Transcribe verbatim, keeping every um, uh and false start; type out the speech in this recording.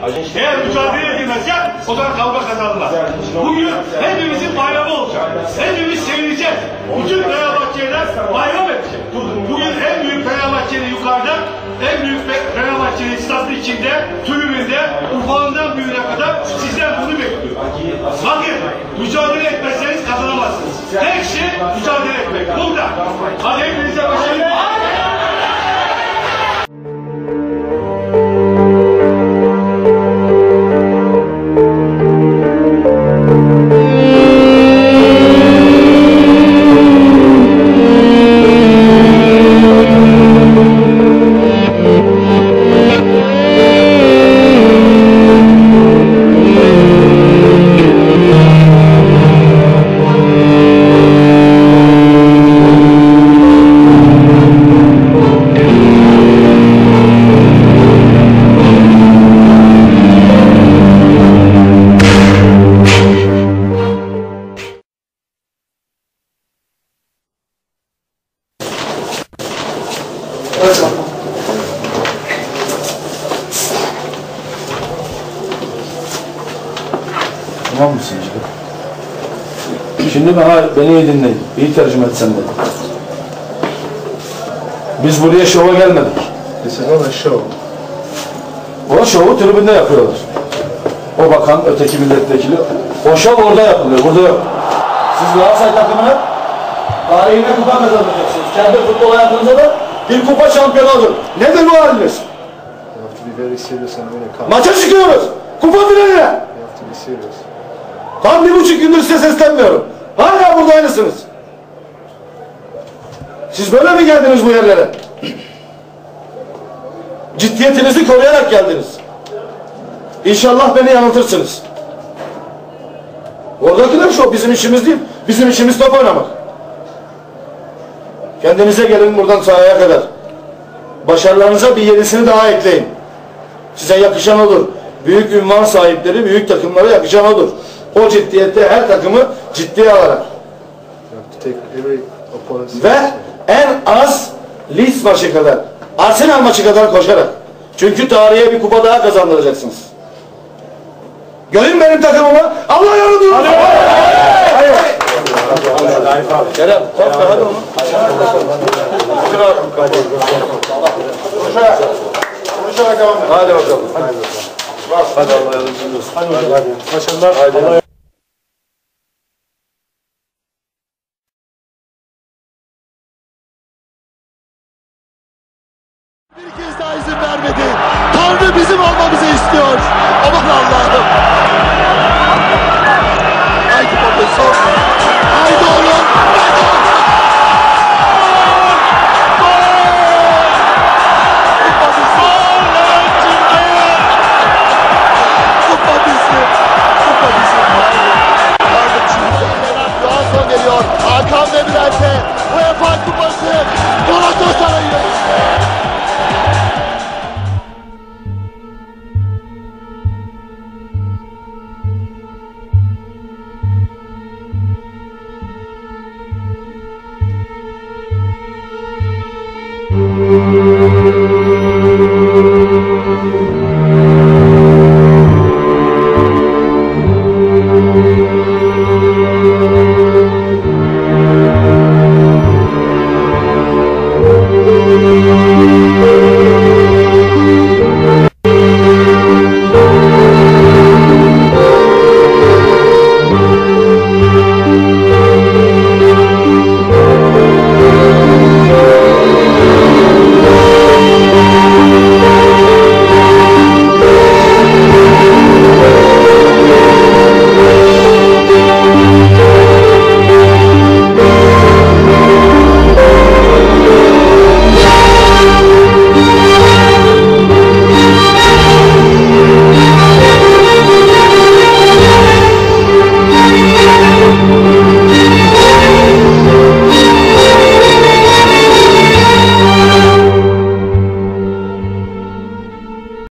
Eğer mücadele edilmezse o zaman kavga kazanırlar. Bugün hepimizin bayramı olacak. Hepimiz sevineceğiz. Bütün Fenerbahçeliler bayram edecek. Bugün en büyük Fenerbahçeli yukarıda, en büyük Fenerbahçeli statü içinde, tribünde, ufağından büyüğüne kadar sizden bunu bekliyor. Bakın, mücadele etmezseniz kazanamazsınız. Tek şey mücadele etmek. Burada. Hadi hepinize başarılar. Tamam mısın işte? Şimdi bana, beni iyi dinleyin. İyi tercüme etsen de. Biz buraya şova gelmedik. This is not a show. O şovu tribünde yapıyorlar. O bakan, öteki milletvekili. O şov orada yapılıyor, burada yok. Siz Galatasaray takımına tarihine kupa kazanacaksınız. Kendi futbol hayatınızda da bir kupa şampiyonu olun. Nedir bu haliniz? You have to be very serious and win a cup. Maça çıkıyoruz. Kupa finaline. You have to be serious. Tam bir buçuk gündür size seslenmiyorum. Hala burada aynısınız. Siz böyle mi geldiniz bu yerlere? Ciddiyetinizi koruyarak geldiniz. İnşallah beni yanıltırsınız. Oradakiler şu, bizim işimiz değil. Bizim işimiz top oynamak. Kendinize gelin buradan sahaya kadar. Başarılarınıza bir yenisini daha ekleyin. Size yakışan olur. Büyük ünvan sahipleri, büyük takımlara yakışan olur. O ciddiyette her takımı ciddiye alarak. Ve en az Leeds maçı kadar, Arsenal maçı kadar koşarak. Çünkü tarihe bir kupa daha kazandıracaksınız. Görün benim takımımı. Allah yolunu. Hadi. Hayır. Kerem, korkma hadi onu. Konuşarak. Konuşarak devam et. Hadi bakalım. Hadi Allah yardımcınız olsun. Hadi hadi. Başarılar. Hadi. Bir kez daha izin vermedi. Tanrı bizim olmamızı istiyor. Aman Allah'ım. Haydi babası. Haydi oğlum. Haydi oğlum. Kupa bizi. Kupa bizi. Kupa bizi. Daha son geliyor. Hakan ve Bülent'e UEFA Kupası. Galatasaray'ı. Thank you.